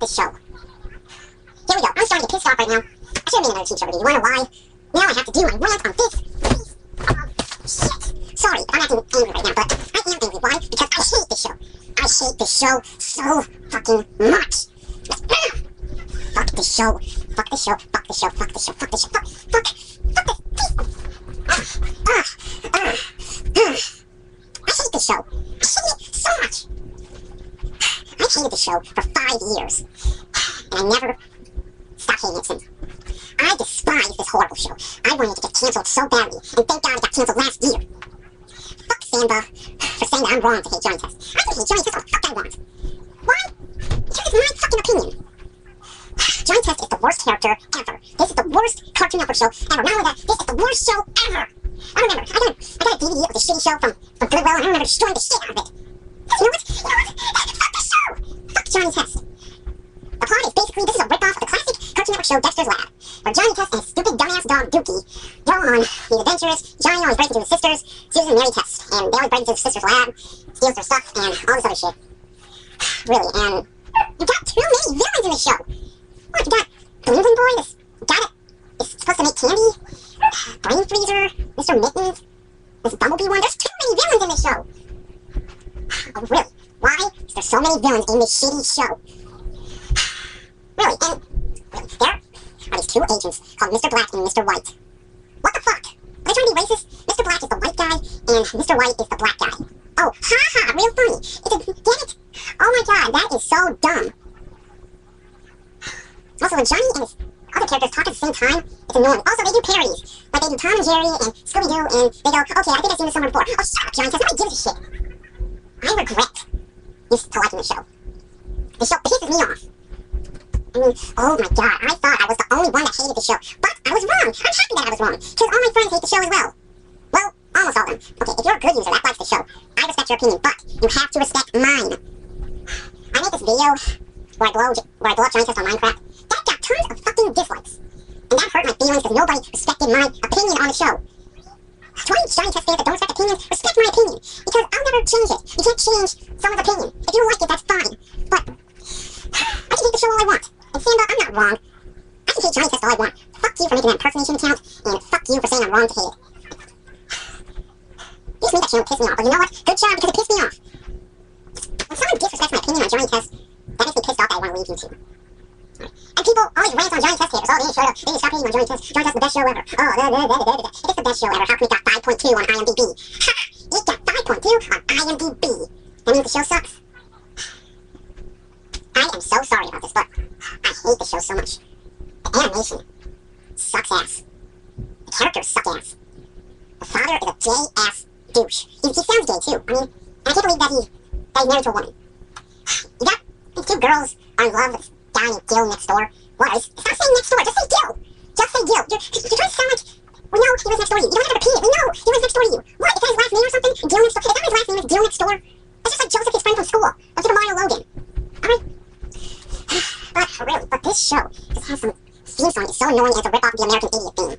this show. Here we go. I'm starting to get pissed off right now. I should have made another TV show video. You wanna know why? Now I have to do my rant on this piece of shit. Sorry, I'm acting angry right now, but I am angry. Why? Because I hate this show. I hate this show so fucking much. Fuck this show. Fuck this show. Fuck this show. Fuck this show. Fuck this show. Fuck this piece. I hate this show. I hate it so much. I hated this show for 5 years, and I never stopped hating it since. I despise this horrible show. I wanted it to get cancelled so badly, and thank God it got cancelled last year. Fuck Samba for saying that I'm wrong to hate Johnny Test. I can hate Johnny Test all the fuck I want. Why? Because it's my fucking opinion. Johnny Test is the worst character ever. This is the worst Cartoon Network show ever. Not only that, this is the worst show ever. I remember, I got a DVD of the shitty show from Goodwill, and I remember destroying the shit out of it. You know what? Fuck the show! Fuck Johnny Test. The plot is basically, this is a rip-off of the classic Cartoon Network show Dexter's Lab, where Johnny Test and his stupid dumbass dog Dookie go on these adventures. Johnny always breaks into his sisters, Susan and Mary Test, and they always break into his sister's lab, steals their stuff, and all this other shit. Really, and you got too many villains in the show. What, you got Bling Bling Boy, this guy that is supposed to make candy, Brain Freezer, Mr. Mittens, this Bumblebee one. There's too many villains in this show. Oh, really? Why is there so many villains in this shitty show? Really, and really, there are these two agents called Mr. Black and Mr. White. What the fuck? Are they trying to be racist? Mr. Black is the white guy, and Mr. White is the black guy. Oh, haha, real funny. Get it? Oh my god, that is so dumb. Also, when Johnny and his other characters talk at the same time, it's annoying. Also, they do parodies. Like, they do Tom and Jerry and Scooby-Doo, and they go, okay, I think I've seen this somewhere before. Oh, shut up, Johnny Test, nobody gives a shit. I regret used to liking the show. The show pisses me off. I mean, oh my god, I thought I was the only one that hated the show. But I was wrong. I'm happy that I was wrong. Because all my friends hate the show as well. Well, almost all of them. Okay, if you're a good user that likes the show, I respect your opinion, but you have to respect mine. I made this video where I blow up Johnny Test on Minecraft. That got tons of fucking dislikes. And that hurt my feelings because nobody respected my opinion on the show. To any Johnny Test fans that don't respect opinions, respect my opinion. Because I'll never change it. You can't change someone's opinion. If you don't like it, that's fine. But I can hate the show all I want. And Samba, I'm not wrong. I can hate Johnny Test all I want. Fuck you for making an impersonation account, and fuck you for saying I'm wrong to hate it. You just made that channel piss me off, but you know what? Good job, because it pissed me off. When someone disrespects my opinion on Johnny Test, that makes me pissed off that I want to leave YouTube. And people always rant on Johnny Test haters. Oh, they need to stop hating on Johnny Test. Johnny Test is the best show ever. Oh, it's the best show ever. How come it got 5.2 on IMDb? Ha! It got 5.2 on IMDb. That means the show sucks. I am so sorry about this, but I hate the show so much. The animation sucks ass. The characters suck ass. The father is a gay-ass douche. He sounds gay, too. I mean, and I can't believe that he's married to a woman. You got these two girls are in love with this guy named Gil next door. Was. Stop saying next door. Just say Gil. Just say Gil. You're trying to sound like we know he lives next door to you. You don't have to repeat it. We know he lives next door to you. What? Is that his last name or something? Gil next door? Is that his last name is Gil next door? That's just like Joseph, his friend from school. Or Super Mario Logan. Alright? But this show just has some theme song. It's so annoying as a rip-off of the American Idiot theme.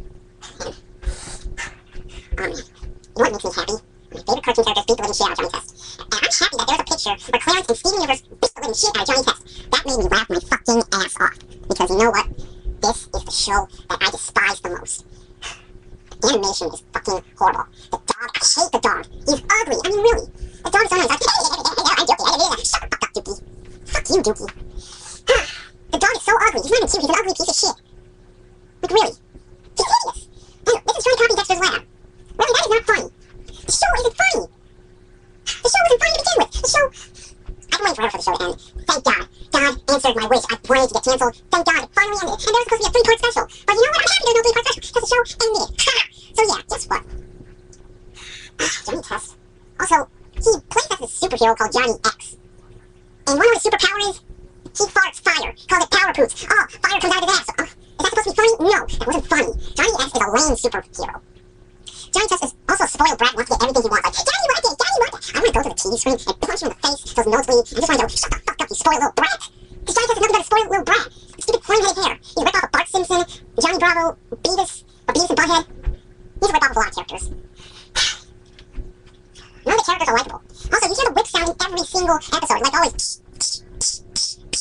And, you know what makes me happy? My favorite cartoon characters beat the living shit out of Johnny Test. And I'm happy that there's a picture where Clarence and Steven Universe beat the living shit out of Johnny Test. That made me laugh my fucking ass off. Because you know what? This is the show that I despise the most. The animation is fucking horrible. The dog, I hate the dog. He's ugly. I mean, really. The dog is so nice. I'm Dookie. Shut the fuck up, Dookie. Fuck you, Dookie. The dog is so ugly. He's not even cute. He's an ugly piece of shit. Like, really. He's hideous. And this is trying to copy Dexter's Lab. Really, that is not funny. The show isn't funny. The show wasn't funny to begin with. The show... I've been waiting forever for the show to end. Thank God. God answered my wish. I wanted to get canceled. Thank God. It finally ended. And there was supposed to be a 3-part special. But you know what? I'm happy there's no 3-part special. Because the show ended. Ha! So yeah, guess what? Johnny Test. Also, he plays as this superhero called Johnny X. And one of his superpowers is he farts fire. Calls it power poots. Oh, fire comes out of his ass. Is that supposed to be funny? No, that wasn't funny. Johnny X is a lame superhero. Johnny Test is also a spoiled brat, wants to get everything he wants. Like, Daddy, want this? Daddy, want that? I want to go to the TV screen and punch him in the face till his nose bleeds. I just want to go, shut the fuck up, you spoiled little brat. Because Johnny Test is nothing but a spoiled little brat. Stupid flame-headed hair. He's a rip-off of Bart Simpson, Johnny Bravo, Beavis and Butthead. He's a rip-off of a lot of characters. None of the characters are likable. Also, you hear the whip sound in every single episode. Like always,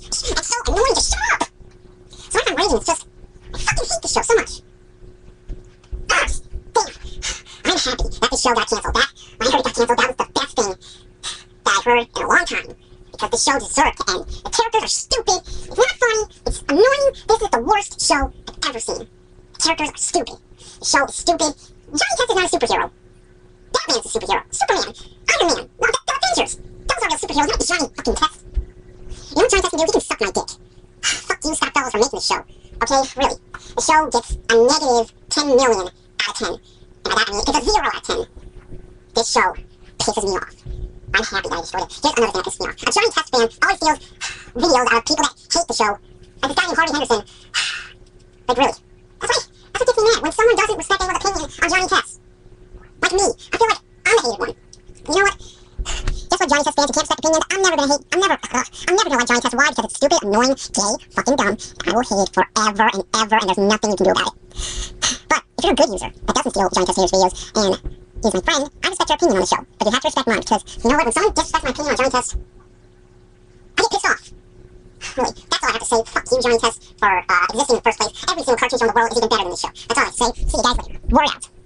It's so annoying to shut up! So what I'm raging is just, I fucking hate this show so much. Ah, damn. I'm happy that this show got canceled. When I heard it got canceled, that was the best thing that I've heard in a long time. Because the show deserved to end. The characters are stupid, it's not funny, it's annoying. This is the worst show I've ever seen. The characters are stupid. The show is stupid. Johnny Test is not a superhero. Batman's a superhero. Superman. Iron Man. No, the Avengers. Those are real superheroes, not Johnny fucking Test. You know what Johnny Test can do? He can suck my dick. Fuck you, Scott Fellows, for making this show. Okay, really. The show gets a negative 10 million out of 10. And by that I mean it's a 0 out of 10. This show pisses me off. I'm happy that I destroyed it. Here's another thing that pisses me off. A Johnny Test fan always feels videos out of people that hate the show. Like this guy named Harvey Henderson. Like really. That's what gets me mad. When someone doesn't respect anyone's opinion on Johnny Test. Like me. I feel like I'm the hated one. You know what? Just like Johnny Test fans who can't respect opinions, I'm never gonna like Johnny Test. Why? Because it's stupid, annoying, gay, fucking dumb. And I will hate it forever and ever, and there's nothing you can do about it. But if you're a good user that doesn't steal Johnny Test haters' videos and is my friend, I respect your opinion on the show. But you have to respect mine, because you know what? When someone disrespects my opinion on Johnny Test, I get pissed off. Really, that's all I have to say. Fuck you, Johnny Test, for existing in the first place. Every single cartoon show in the world is even better than this show. That's all I have to say. See you guys later. Word out.